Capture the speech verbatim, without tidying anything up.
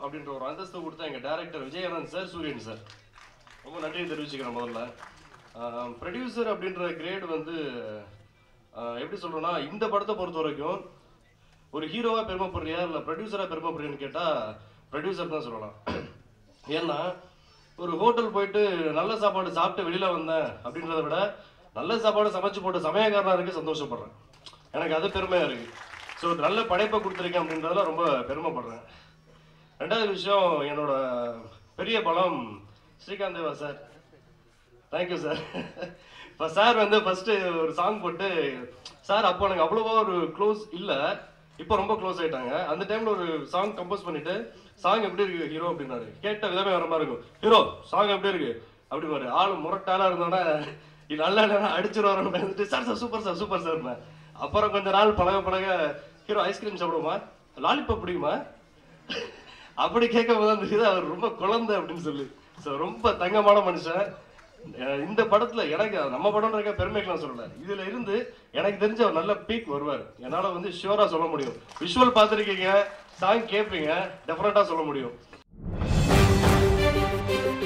அப்படின்ற ஒரு அந்தஸ்து கொடுத்தா எங்கள் director Vijayakanth sir, Suriyan sir, ரொம்ப நன்றியை தெரிவிச்சுக்கிறேன். முதல்ல ப்ரொடியூசர் அப்படின்ற கிரேடு வந்து எப்படி சொல்கிறேன்னா, இந்த படத்தை பொறுத்த வரைக்கும் ஒரு ஹீரோவாக பெருமைப்படுறியா இல்லை ப்ரொடியூசராக பெருமைப்படுறியான்னு கேட்டால் ப்ரொடியூசர் தான் சொல்லலாம். ஏன்னா ஒரு ஹோட்டல் போயிட்டு நல்ல சாப்பாடு சாப்பிட்டு வெளியில் வந்தேன் அப்படின்றத விட நல்ல சாப்பாடு சமைச்சு போட்டு சமயக்காரனாக இருக்க சந்தோஷப்படுறேன். எனக்கு அது பெருமையாக இருக்குது. ஸோ நல்ல படைப்பை கொடுத்துருக்கேன் அப்படின்றதுல ரொம்ப பெருமைப்படுறேன். ரெண்டாவது விஷயம், என்னோட பெரிய பலம் Srikanth Deva sir. Thank you sir. இப்போ சார் வந்து ஃபஸ்ட்டு ஒரு சாங் போட்டு, சார் அப்போ எனக்கு அவ்வளோவா ஒரு க்ளோஸ் இல்லை, இப்போ ரொம்ப க்ளோஸ் ஆகிட்டாங்க. அந்த டைமில் ஒரு சாங் கம்போஸ் பண்ணிவிட்டு, சாங் எப்படி இருக்கு ஹீரோ அப்படின்னாரு. கேட்ட விதமே வர மாதிரி இருக்கும். ஹீரோ சாங் எப்படி இருக்கு அப்படின்னாரு. ஆள் முரட்டாலாக இருந்தோன்னா இது நல்லா இல்லைன்னா அடிச்சிருவாரோன்னு பயந்துட்டு, sir sir super sir super sir. அப்புறம் கொஞ்ச நாள் பழக பழக, ஹீரோ ஐஸ்கிரீம் சாப்பிடுமா, லாலிபாப் பிடிக்குமா அப்படி கேட்கும் போது தெரியுது அவர் ரொம்ப குழந்தை அப்படின்னு சொல்லி. ஸோ ரொம்ப தங்கமான மனுஷன். இந்த படத்துல எனக்கு நம்ம படம் இருக்க பெருமைக்கெல்லாம் சொல்லலை, இதுல இருந்து எனக்கு தெரிஞ்ச ஒரு நல்ல பீக் வருவார். என்னால் வந்து ஷியூரா சொல்ல முடியும். விஷுவல் பார்த்துருக்கீங்க, சாங் கேட்பீங்க, டெஃபினட்டா சொல்ல முடியும்.